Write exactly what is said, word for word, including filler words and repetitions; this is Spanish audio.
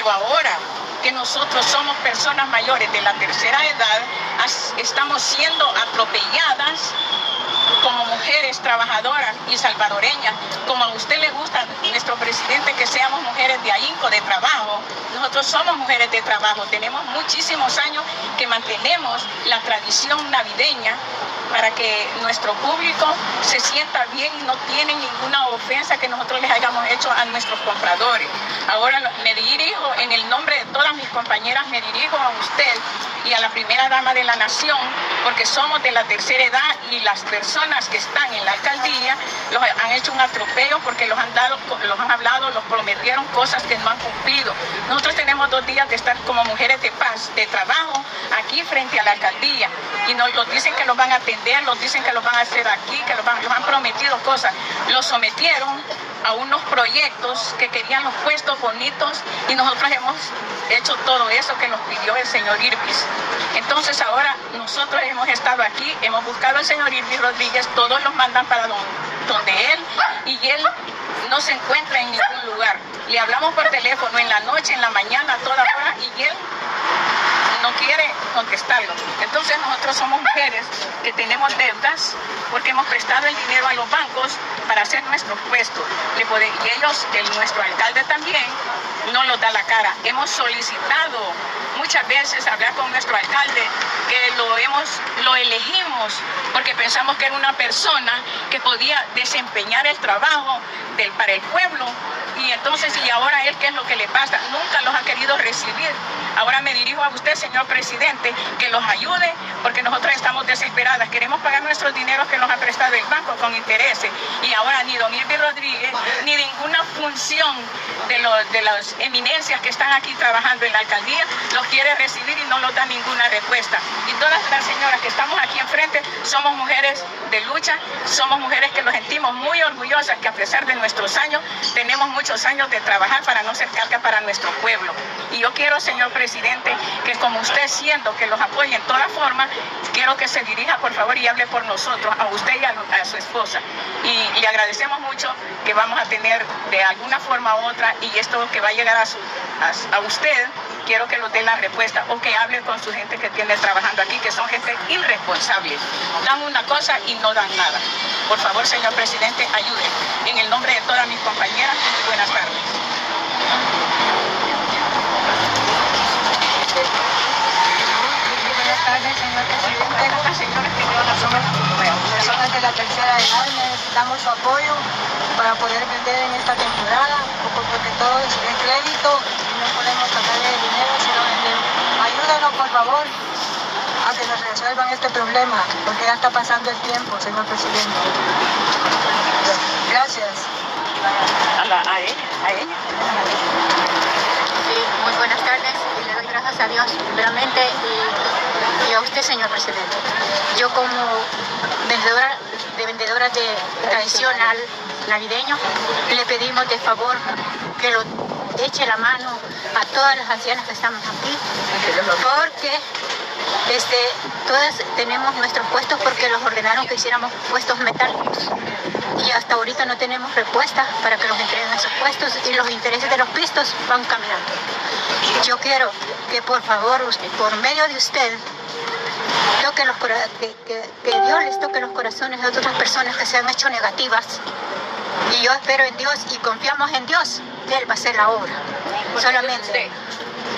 Pero ahora que nosotros somos personas mayores de la tercera edad, estamos siendo atropelladas como mujeres trabajadoras y salvadoreñas. Como a usted le gusta, nuestro presidente, que seamos mujeres de ahínco, de trabajo, nosotros somos mujeres de trabajo. Tenemos muchísimos años que mantenemos la tradición navideña para que nuestro público se sienta bien y no tiene ninguna ofensa que nosotros les hayamos hecho a nuestros compradores. Ahora me dirijo, en el nombre de todas mis compañeras, me dirijo a usted y a la primera dama de la nación, porque somos de la tercera edad y las personas que están en la alcaldía los han hecho un atropello porque los han dado, los han hablado, los prometieron cosas que no han cumplido. Nosotros tenemos dos días de estar como mujeres de paz, de trabajo, aquí frente a la alcaldía, y nos los dicen que los van a atender, los dicen que los van a hacer aquí, que los, van, los han prometido cosas. Los sometieron a unos proyectos que querían los puestos bonitos y nosotros hemos hecho todo eso que nos pidió el señor Irvis. Entonces ahora nosotros hemos estado aquí, hemos buscado al señor Irvis Rodríguez, todos los mandan para donde, donde él, y él no se encuentra en ningún lugar. Le hablamos por teléfono en la noche, en la mañana, a toda hora, y él no quiere contestarlo. Entonces nosotros somos mujeres que tenemos deudas porque hemos prestado el dinero a los bancos para hacer nuestros puestos. Le puede, y ellos, el, nuestro alcalde también, no nos da la cara. Hemos solicitado muchas veces hablar con nuestro alcalde, que lo, hemos, lo elegimos porque pensamos que era una persona que podía desempeñar el trabajo del, para el pueblo. Y entonces, ¿y ahora él qué es lo que le pasa? Nunca los ha querido recibir. Ahora me dirijo a usted, señor presidente, que los ayude, porque nosotros estamos desesperadas. Queremos pagar nuestros dineros que nos ha prestado el banco con intereses. Y ahora ni don Irvis Rodríguez, ni ninguna función de, los, de las eminencias que están aquí trabajando en la alcaldía los quiere recibir y no nos da ninguna respuesta. Y todas las señoras que estamos aquí enfrente somos mujeres de lucha, somos mujeres que nos sentimos muy orgullosas, que a pesar de nuestros años, tenemos muchos años de trabajar para no ser carga para nuestro pueblo. Y yo quiero, señor presidente, que como usted siendo que los apoye en toda forma, quiero que se dirija por favor y hable por nosotros, a usted y a, a su esposa. Y le agradecemos mucho que vamos a tener de alguna forma u otra, y esto que va a llegar a, su, a, a usted, quiero que nos dé la respuesta o que hable con su gente que tiene trabajando aquí, que son gente irresponsable. Dan una cosa y no dan nada. Por favor, señor presidente, ayude. En el nombre de todas mis compañeras, buenas tardes. Buenas tardes, señor presidente. Las señoras que llevan somos personas de la tercera edad, necesitamos su apoyo para poder vender en esta temporada, porque todo es de crédito y no podemos sacarle el dinero si no vendemos. Ayúdenos, por favor, a que nos resuelvan este problema, porque ya está pasando el tiempo, señor presidente. Gracias. A, la, a ella, a ella. Sí, muy buenas tardes y le doy gracias a Dios primeramente y, y a usted, señor presidente. Yo como vendedora de vendedoras de tradicional navideño, le pedimos de favor que lo eche la mano a todas las ancianas que estamos aquí, porque este, todas tenemos nuestros puestos porque los ordenaron que hiciéramos puestos metálicos y hasta ahorita no tenemos respuesta para que nos entreguen esos puestos y los intereses de los pistos van caminando. Yo quiero que por favor usted, por medio de usted, toque los, que, que, que Dios les toque los corazones de otras personas que se han hecho negativas. Y yo espero en Dios y confiamos en Dios que Él va a hacer la obra. Solamente.